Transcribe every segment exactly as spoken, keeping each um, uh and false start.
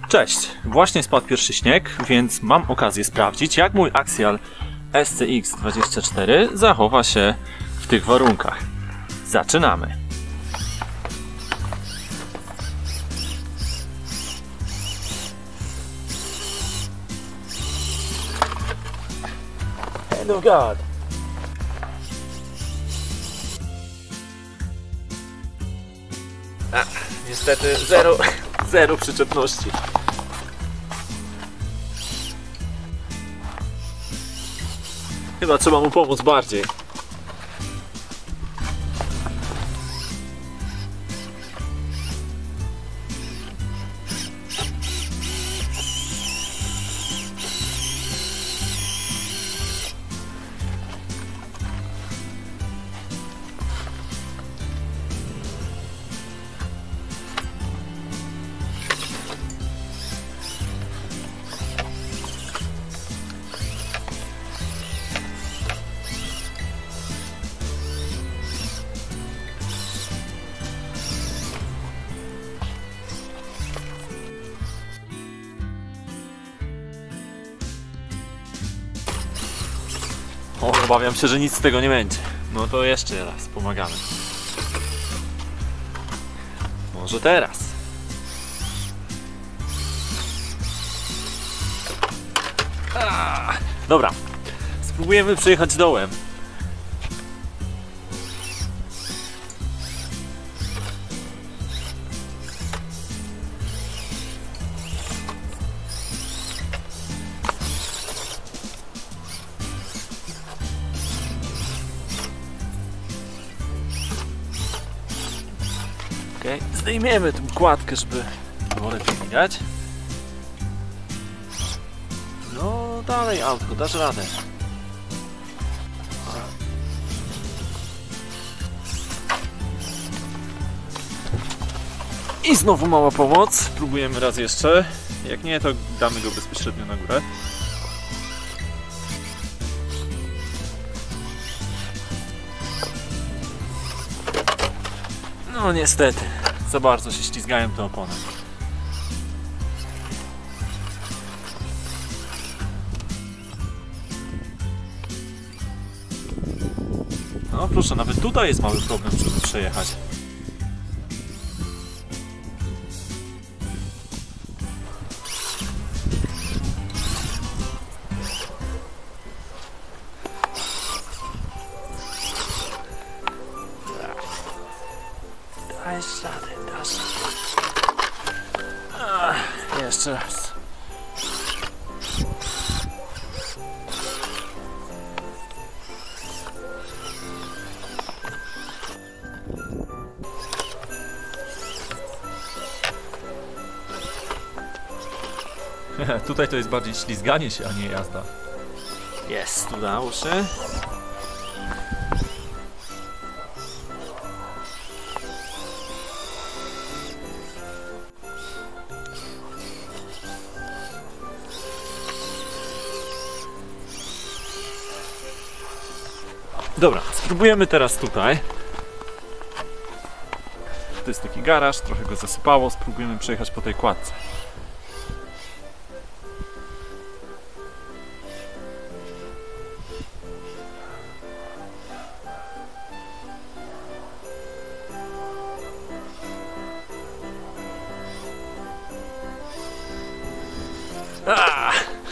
Cześć! Właśnie spadł pierwszy śnieg, więc mam okazję sprawdzić, jak mój Axial S C X dwadzieścia cztery zachowa się w tych warunkach. Zaczynamy! Hello God! A, niestety zero, zero przyczepności. Chyba trzeba mu pomóc bardziej. O, obawiam się, że nic z tego nie będzie. No to jeszcze raz pomagamy. Może teraz. A, dobra, spróbujemy przejechać dołem. Okay. Zdejmiemy tę kładkę, żeby było lepiej widać. No dalej autko, dasz radę. I znowu mała pomoc. Próbujemy raz jeszcze. Jak nie, to damy go bezpośrednio na górę. No niestety, za bardzo się ślizgają te opony. No proszę, nawet tutaj jest mały problem, żeby przejechać. Dajesz radę, dasz. Ach, jeszcze raz. Tutaj to jest bardziej ślizganie się, a nie jazda. Jest, udało się. Dobra, spróbujemy teraz tutaj. To jest taki garaż, trochę go zasypało. Spróbujemy przejechać po tej kładce. Ah!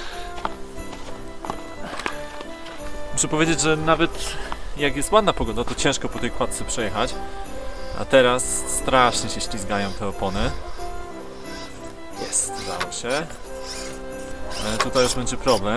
Muszę powiedzieć, że nawet jak jest ładna pogoda, to ciężko po tej kładce przejechać. A teraz strasznie się ślizgają te opony. Jest, udało się. Ale tutaj już będzie problem.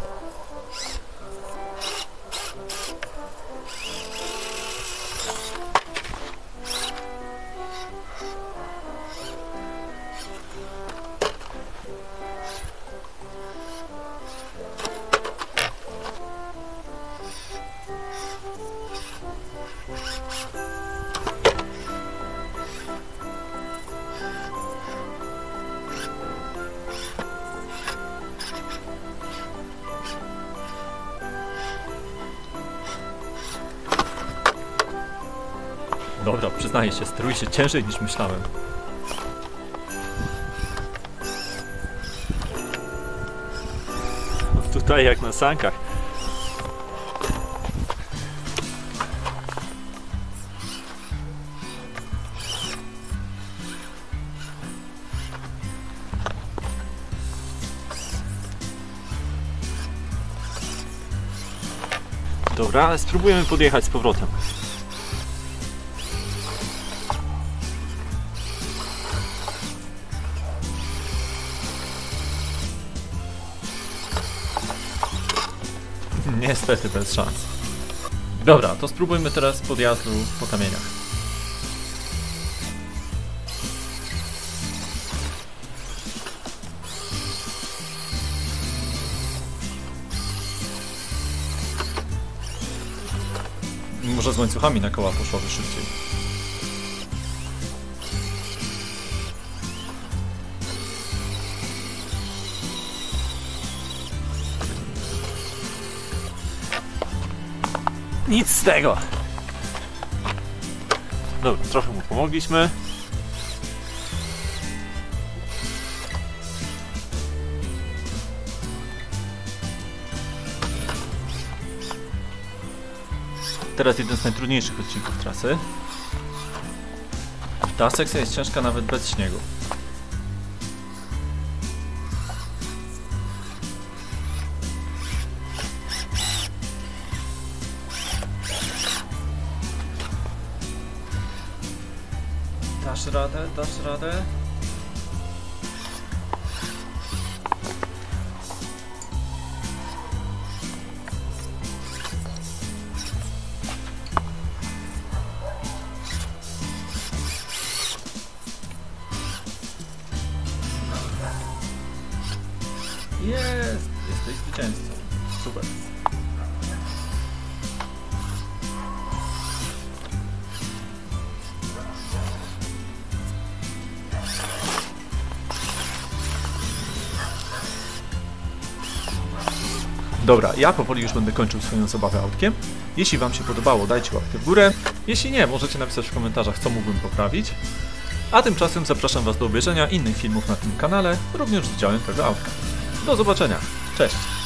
Dobra, przyznaję się, steruje się ciężej niż myślałem. Tutaj jak na sankach. Dobra, spróbujemy podjechać z powrotem. Niestety bez szans. Dobra, to spróbujmy teraz podjazdu po kamieniach. Może z łańcuchami na koła poszłoby szybciej. Nic z tego! Dobra, trochę mu pomogliśmy. Teraz jeden z najtrudniejszych odcinków trasy. Ta sekcja jest ciężka nawet bez śniegu. Dasz radę, dasz radę. Jest! Jesteś zwycięzcą. Super. Dobra, ja powoli już będę kończył swoją zabawę autkiem. Jeśli wam się podobało, dajcie łapkę w górę. Jeśli nie, możecie napisać w komentarzach, co mógłbym poprawić. A tymczasem zapraszam was do obejrzenia innych filmów na tym kanale, również z udziałem tego autka. Do zobaczenia. Cześć!